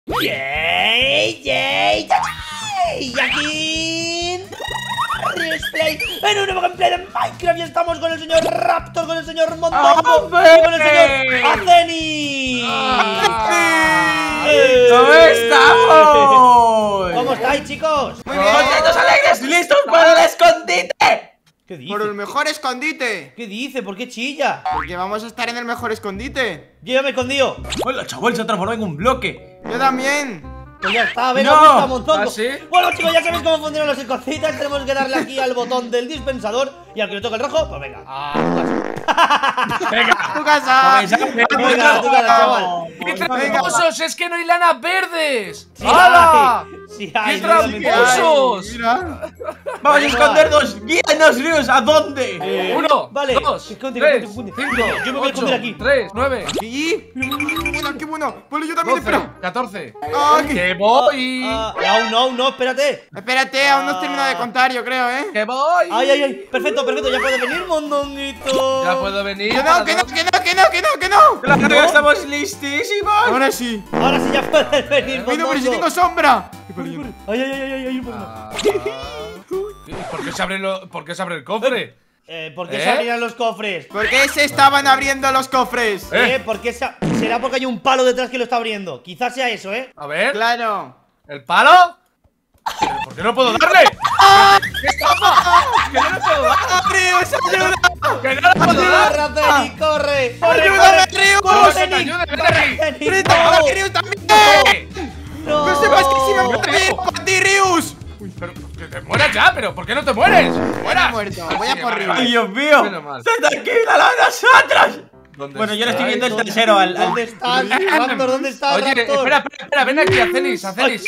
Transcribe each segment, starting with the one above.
¡Yay! ¡Yay! ¡Yay! Y aquí Riusplay en un nuevo gameplay de Minecraft. Y estamos con el señor Raptor, con el señor Mondongo y con el señor Azenis. ¿Cómo estamos? ¿Cómo estáis, chicos? Muy bien, contentos, alegres, listos para el escondite. ¿Qué dice? Por el mejor escondite. ¿Qué dice? ¿Por qué chilla? Porque vamos a estar en el mejor escondite. Yo ya me he escondido. Hola, chaval, se ha transformado en un bloque. Yo también. Pues ya está, venga, No. busca Mondongo. ¿Ah, sí? Bueno, chicos, ya sabéis cómo funcionan los escondites. Tenemos que darle aquí al botón del dispensador. Y al que le toque el rojo, pues venga. Venga, Tu casa. Venga, tu casa, chaval. ¡Qué Venga. tramposos! ¡Es que no hay lanas verdes! Sí ¡Hala! hay, sí hay, ¡Qué no me tramposos! Mira. vamos a escondernos. Guíanos, Rius, ¿a dónde? Uno, vale. dos, Esconde, tres, esconde, cinco, esconde. Yo me voy a esconder aquí. 3, 9, ¿Y? Qué bueno, qué bueno. Vale, yo también, 12, espera. 14. Aquí. ¡Que voy! No, espérate. Espérate, aún no has terminado de contar, yo creo, ¿eh? ¡Que voy! Ay. Perfecto, ya puede venir, Mondonguito. Ya puedo venir. Que no, que no, que no, que no, que no, que no. Claro que estamos listísimos. Ahora sí. Ahora sí ya puede venir, Mira, pero si Mondongo. tengo sombra. Ay, un poco más. ¿Por qué se abre el cofre? ¿Por qué se abrirán los cofres? ¿Por qué se estaban abriendo los cofres? ¿Por qué será porque hay un palo detrás que lo está abriendo? Quizás sea eso, ¿eh? A ver, Claro. ¿el palo? ¿Pero por qué no puedo darle? ¿Qué estafa? ¡Que no le puedo dar! ¡Rius, ayuda! ¡Que no le puedo dar! ¡Corre, Azenis, corre! ¡Ayúdame, Rius! ¡No se te ayude, Berry! ¡Grita para que Rius también! ¡No! ¡No sepas que si me No. muero para ti, Rius! Pero que te mueras ya, pero ¿por qué no te mueres? ¡Mueras! muerto, voy a por vale, Rius. Ay, vale. Dios mío. Menos mal. ¡Se tranquila la nosotros! ¿Dónde Bueno, yo le estoy está? viendo el trasero al. ¿Dónde estás, Raptor? ¿Dónde estás, Oye, Raptor? espera, ven aquí, Azenis.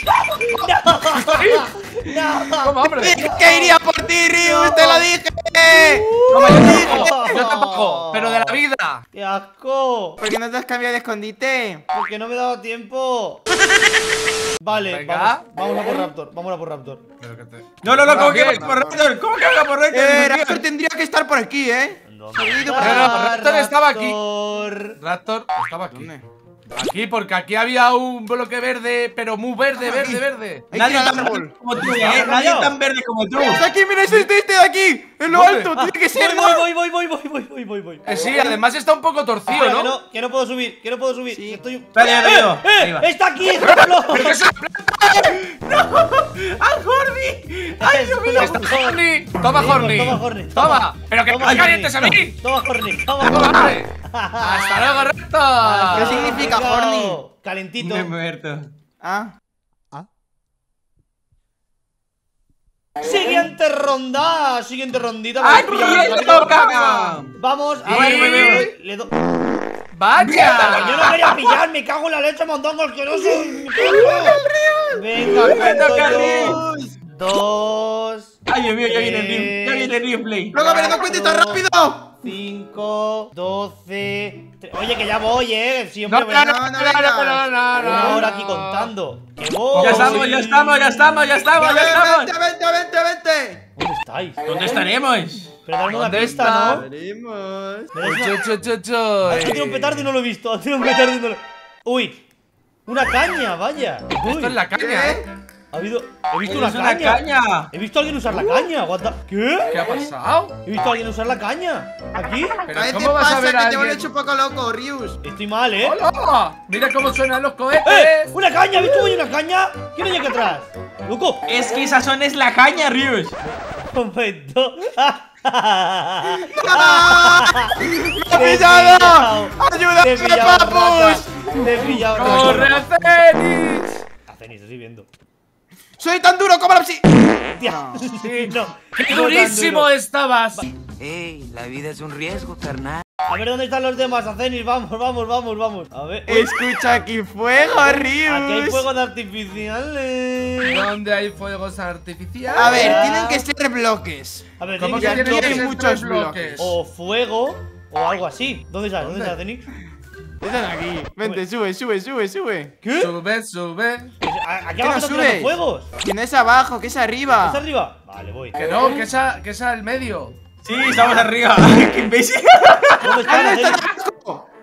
¡No! Toma, hombre. Dije que iría por ti, Rius, te lo dije. Toma, yo tampoco, pero de la vida. ¡Qué asco! ¿Por qué no te has cambiado de escondite? Porque no me he dado tiempo. Vale, Venga. vamos a por Raptor. Vamos a por Raptor. Pero que te... No, ¿cómo que Bien. va por Raptor? ¿Cómo que va por Raptor? Raptor tendría que estar por aquí, ¿eh? Raptor estaba aquí. Raptor. Raptor estaba aquí. ¿Dónde? Aquí, porque aquí había un bloque verde, pero muy verde. Hay Nadie que ir al tan árbol. verde como tú, ¿eh? Nadie tan verde como tú. Está aquí, mira, es este de aquí. En lo ¿Dónde? alto, tiene que ser, ¿no? Voy. Sí, además está un poco torcido, Espera, ¿no? que no puedo subir, que estoy... Espera, ya te digo. Ahí va. ¡Está aquí! ¡Déjalo! ¿Pero qué es ¡Al Jordi! ¡Ay, Dios mío! ¡Está Horny! ¡Toma, Horny! Toma, Horny. ¡Toma! ¡Pero que Toma, me Horny. calientes a mí! Toma, Horny. ¡Toma, hombre! ¡Hasta luego, Raptor! ¿Qué significa Horny? Calentito. Me he muerto. Ah. Siguiente rondita. ¡Ay, Vamos, pillamos, quién le ¿vale? toca! Vamos, a Sí. ver, Yo ¡Vaya! no quería pillar, me cago en la leche, Mondongo, asqueroso. Venga, Me cuento toca yo. Rius. 2. ¡Ay, Dios mío! Ya viene el Rius. Ya viene el Riusplay. Luego, pero no cuentes tan rápido. 5, 12. Oye, que ya voy, No, siempre no, voy no, a no, no, no, una hora no. aquí contando. Que voy. Ya estamos. Vente. ¿Dónde estáis? ¿Dónde estaremos? Pero dame una ¿Dónde pista, está? ¿no? Veremos. Me das una- Ha tirado un petardo y no lo he visto. Ha tirado un petardo y no lo... Uy, una caña, vaya. Uy, Esto es la caña, ¿eh? He visto Es una caña. He visto a alguien usar la caña. ¿Qué? ¿Qué ha pasado? He visto a alguien usar la caña. ¿Aquí? ¿Pero ¿Qué te cómo vas a pasa ver a que te vuelves alguien? un poco loco, Rius? Estoy mal, ¿eh? ¡Hola! ¡Mira cómo suenan los cohetes! ¡Una caña! ¿Has visto cómo hay una caña? ¿Quién hay aquí atrás? ¡Loco! Es que esa zona es la caña, Rius. Un momento. ¡Ah! ¡Me ha pillado! Te he ¡Ayúdame, pillado, papus! rata. Te he pillado, ¡Corre, rata. Azenis! Azenis, estoy viendo. ¡Soy tan duro como la psi! Tía, sí, no. ¡Qué No tan durísimo duro. estabas! Ey, la vida es un riesgo, carnal. A ver dónde están los demás, Azenis. Vamos. A ver. Escucha aquí fuego, Rius. Aquí hay fuegos artificiales. ¿Dónde hay fuegos artificiales? A ver, tienen que ser bloques. A ver, ¿Cómo tiene que que aquí ser tienen hay que ser muchos tres bloques. o fuego o algo así. ¿Dónde estás? ¿Dónde estás, Azenis? Están aquí. Vente, sube. ¿Qué? Sube. Aquí ¿Qué abajo no están tirando subes? fuegos. Que no es abajo, que es arriba. ¿Está arriba? Vale, voy. Que no, que esa al medio. Sí, estamos arriba. ¡Qué imbécil! ¿Dónde están, ¿Dónde está Azenis? abajo?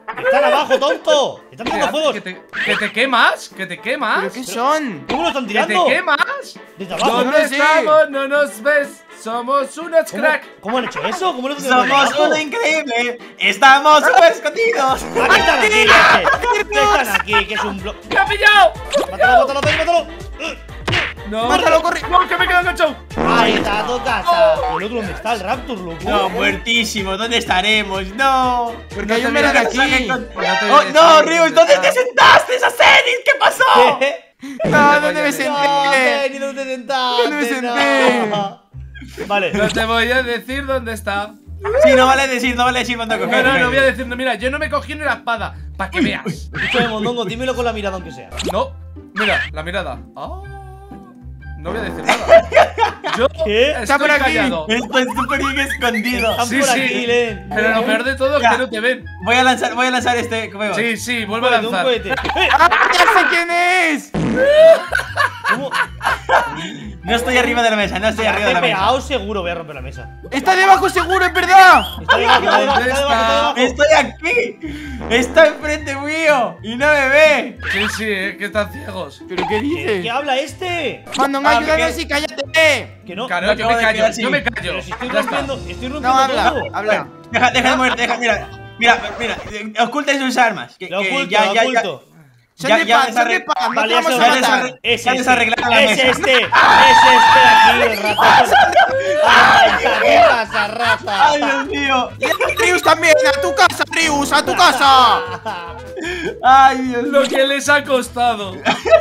Están abajo, tonto. Están ¿Qué tirando haces? fuegos. ¿Que te quemas? ¿Que te quemas? ¿Pero qué son? ¿Cómo lo están ¿Que te tirando? quemas? Desde abajo. ¿Dónde no sé. estamos? No nos ves. Somos unos crack. ¿Cómo han hecho eso? ¿Cómo lo han tirado desde Somos abajo? uno increíble. Estamos súper escondidos. Aquí están aquí, leche. ¿Qué están aquí? Que es un bloque. ¡Me ha pillado! Mátalo, mátalo, Penny, mátalo. No, Mátalo, corre. No, que me he quedado enganchado. Ahí está, tu casa. ¿Y el otro dónde está? El Raptor, loco. No, muertísimo. ¿Dónde estaremos? No. Porque hay un melón aquí. Oh, no, Rius, ¿dónde te sentaste? ¡Asenis! ¿Qué pasó? ¿Qué? No, ¿dónde me No, senté? Penny, ¿dónde te sentaste? ¿Dónde me senté? No. Vale. No te voy a decir dónde está. Sí, no vale decir dónde No, coger. no voy a decir. No, mira, yo no me cogí ni la espada. Para que veas. Escúchame, Mondongo, dímelo con la mirada aunque sea. No, mira, la mirada. Ah, no voy a decir nada. Yo ¿Qué? estoy Está por aquí. callado. Estoy súper bien escondido. Están Sí, por sí. aquí, Len. Pero lo peor de todo es Ya. que no te ven. Voy a lanzar este juego. Sí, sí, vuelve a Cohete, un lanzar. cohete. ¡Ah, ya sé quién es! ¿Cómo? No estoy arriba de la mesa, no estoy arriba de Te la he mesa. pegado seguro, voy a romper la mesa. ¡Está debajo seguro, es verdad! Está debajo, está debajo, ¿Dónde está debajo, está debajo. Estoy aquí. Está enfrente mío y no me ve. Sí, sí, que están ciegos. ¿Pero qué ¿Qué dices? habla este? Mandón, Ah, ayúdanos ¿qué? y cállate. Que no. Claro, Me yo acabo me de callo, quedar sin- yo me callo. Pero si estoy Ya está. rompiendo No, habla, todo. habla. Deja de mover, mira, oculten sus armas. Lo oculto, lo oculto. Son Ya- de ya pan, son de desarre- pan, no Vale, te ya vamos se a lo matar. Es ya desarreglado la es mesa. este de aquí, el ratón. ¡Ay, qué pasa, rata! Ay, Dios mío. Rius también, a tu casa, Rius, a tu casa. Ay, Dios mío. Lo que les ha costado.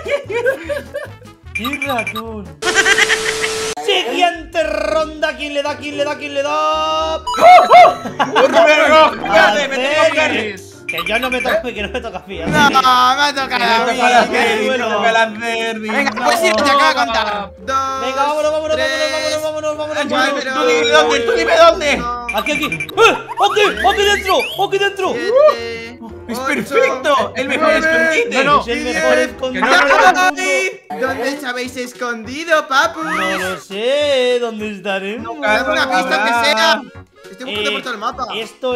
¡Qué ratón! Siguiente ronda. ¿Quién le da? ¿Quién le da? ¿Quién le da? Perro, cállate, me tengo que Acenis. Que yo no me toco, que no me toca a mí. No, me ha tocado a Me mí. toca la qué Cerny, me bueno. toca la Cerny. Venga, No. pues sí, te acabo de contar. Venga, vámonos, vámonos, tres, vámonos, vámonos. cuatro, Tú dime dónde, tú dime dónde. Aquí, aquí. ¡Aquí dentro! ¡Aquí dentro! siete, Es ocho, perfecto, el mejor nueve, escondite. No, Es el mejor escondido no, no, no, del no. mundo. ¡Ay! ¿Dónde os habéis escondido, papu? No lo sé. ¿Dónde estaremos? Dame una pista que sea. Estoy buscando Eh, por todo el mapa. Esto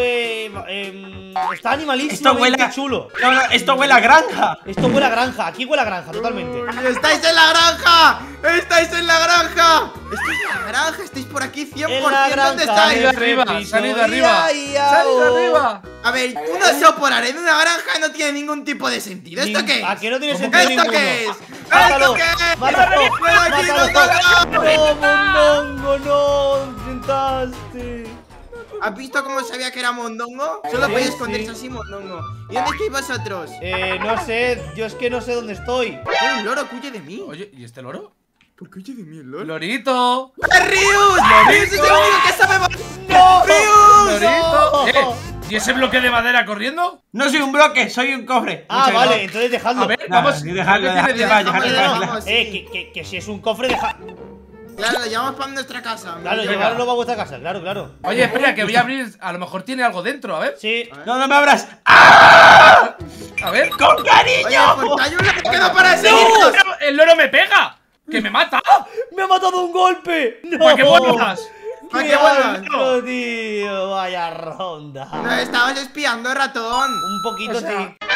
está animalísimo. Esto huele a- chulo. No, no, esto huele a granja. Esto huele a granja. Aquí huele a granja, totalmente. Uy, ¡estáis en la granja! ¡Estáis en la granja! ¡Estáis en la granja! ¡Estáis por aquí 100%! En la granja. ¿Dónde Se han ido estáis? arriba, se han ido arriba. Se han ido arriba. A ver, un oso polar en una granja no tiene ningún tipo de sentido. ¿Esto qué es? ¿A que no tiene ¿Cómo sentido ¿Esto ninguno? qué es? ¡Mátalo! ¿Esto qué es? ¡Mátalo! ¡Ven aquí, ¡Mátalo! Mondongo! ¡No, Mondongo! ¡No! ¡Sentaste! ¿Has visto cómo sabía que era Mondongo? Solo podéis esconderse sí. así, Mondongo. ¿Y dónde estáis vosotros? No sé. Yo es que no sé dónde estoy. Hay un loro que huye de mí. Oye, ¿y este loro? ¿Por qué huye de mí el loro? ¡Lorito! ¡Es Rius! ¡Rius es el único que sabe volar! ¡No! ¡Rius! ¡Lorito! No. ¿Y ese bloque de madera corriendo? No soy un bloque, soy un cofre. Ah, Muchas vale, gracias. entonces dejadlo. A ver, Nada, vamos. dejadlo, ¿qué tiene dejadlo, de- dejadlo. Vamos, sí. Que si es un cofre, deja. Claro, lo llevamos para nuestra casa. Claro, Venga. llevarlo a vuestra casa, claro, claro. Oye, espera, que voy a abrir. A lo mejor tiene algo dentro, a ver. Sí. No, no me abras. A ver. ¡Con Oye, cariño! pues hay un loro que no para de seguirnos. ¡Pero el loro me pega! ¡Que me mata! ¡Me ha matado un golpe! ¡No! ¡Para que vuelvas! ¿Para ¡Qué qué vuelvas? asco, tío! Vaya ronda. Nos estabas espiando, ratón. Un poquito, O sea- sí.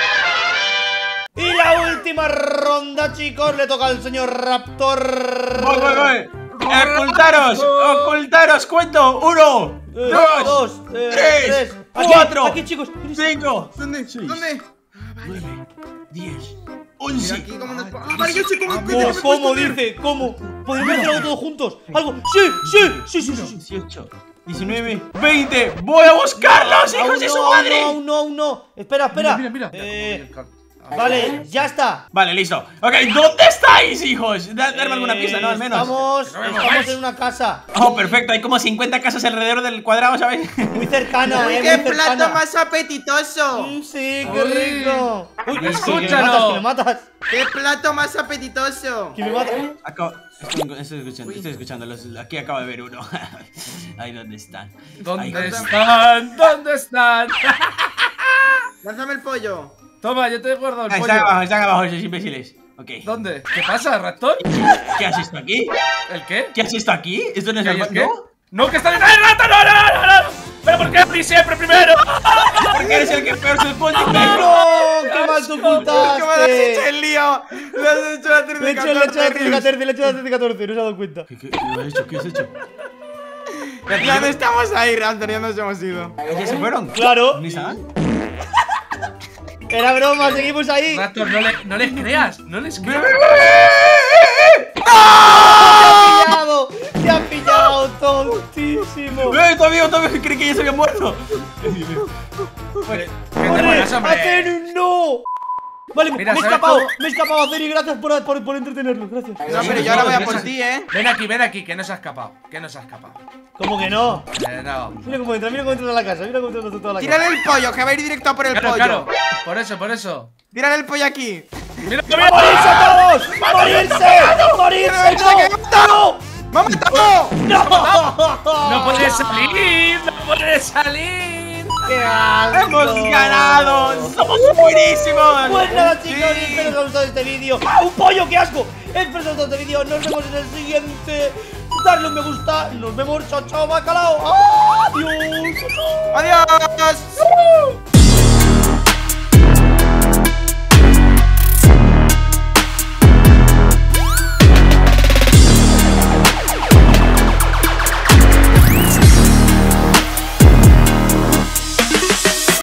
Y la última ronda, chicos, le toca al señor Raptor. Voy. Ocultaros, ocultaros, cuento. 1, 2, 3, Aquí, 4, aquí, chicos. 5, ¿Dónde? 6, ¿Dónde? 9, 10, Mira 11. aquí cómo nos... ¡Ah, vale, yo sé cómo ¿Cómo dice? ¿Cómo? ¿Podemos hacerlo todos juntos? ¿Algo? Sí. 18, 19, 20. ¡Voy a buscarlos, hijos de su madre! Aún no. Espera. Mira. Vale, ya está. Vale, listo. Ok, ¿dónde estáis, hijos? Darme alguna pista, ¿no? Al menos. Estamos en una casa. Oh, perfecto. Hay como 50 casas alrededor del cuadrado, ¿sabes? Muy cercana, ¡Uy, muy qué cercana. plato más apetitoso! Sí, qué Uy. rico. Uy, Escúchalo. que me matas. ¡Qué plato más apetitoso! Que me matas. Estoy escuchando. Aquí acabo de ver uno. Ahí, ¿dónde están? Ahí. ¿Dónde están? ¿Dónde están? ¡Lánzame el pollo! Toma, yo te he guardado el Están pollo. abajo esos imbéciles. Ok. ¿Dónde? ¿Qué pasa, ratón? ¿Qué has esto aquí? ¿El qué? ¿Qué has esto aquí? ¿Esto no es ¿Qué hay, normal? es qué? ¿No? ¡No, que está en... ¡Ay, ratón! ¡No! ¿Pero por qué a mí siempre primero? Porque eres el que peor se pone. ¡No! ¡Qué mal te ¿Cómo le has ocultaste! hecho el lío? Le has hecho la 13-14. Le he hecho la 13-14, no se ha dado cuenta. ¿Qué has hecho? ¿Qué has hecho? Ya no estamos ahí, Raptor, ya nos hemos ido. ¿Ya se fueron? Claro. ¿Ni saben? Era broma, seguimos ahí. Raptor, no les creas. No les creas. ¡Te ha pillado! ¡Te ha pillado, tontísimo! Todavía creí que ya se había muerto. ¿Qué te ¡Corre! pones, hombre? ¡Atenus, no! Vale, Mira, me he ¿sabes escapado, cómo? me he escapado, Aceri, gracias por entretenernos, gracias. No, pero yo ahora voy a por ti, Ven aquí, que no se ha escapado. Que no se ha escapado. ¿Cómo que no? No. Mira cómo entra a la casa, mira cómo entra toda la casa. Tírale el pollo, que va a ir directo a por el Claro, pollo. claro. Por eso. Tírale el pollo aquí. ¡Mira, ¡Morirse todos! ¡Morirse! ¡Morirse! ¡No! ¡Me ha matado! ¡No! ¡No puedes salir! ¡No puedes salir! ¡Qué asco! ¡Hemos ganado! ¡Somos buenísimos! Pues nada, chicos, Sí. espero que os haya gustado este vídeo. ¡Ah, un pollo, qué asco! Espero que os haya gustado este vídeo. Nos vemos en el siguiente. Darle un me gusta. Nos vemos. Chao, chao, bacalao. ¡Adiós! ¡Adiós!